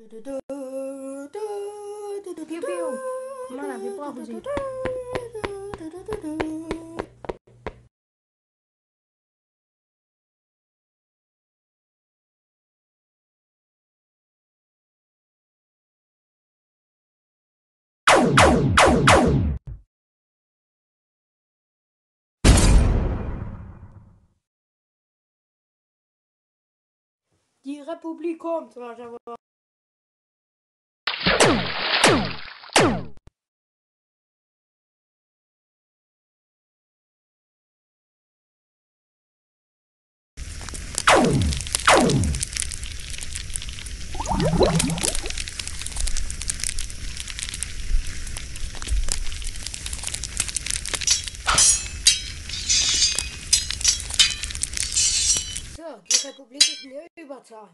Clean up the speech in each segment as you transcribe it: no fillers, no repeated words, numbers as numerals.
Piu, piu. Mann, wir brauchen sie. Die Republik kommt. So, die Republik ist in der Überzahl.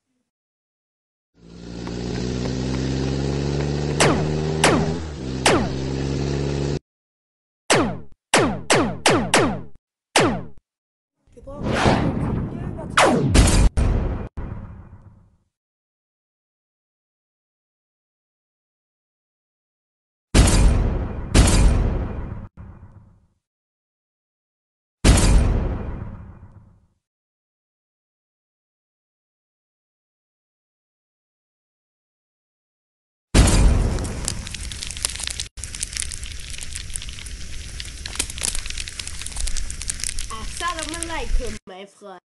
Wir brauchen die Überzahl. Assalamu alaikum, mein Freund.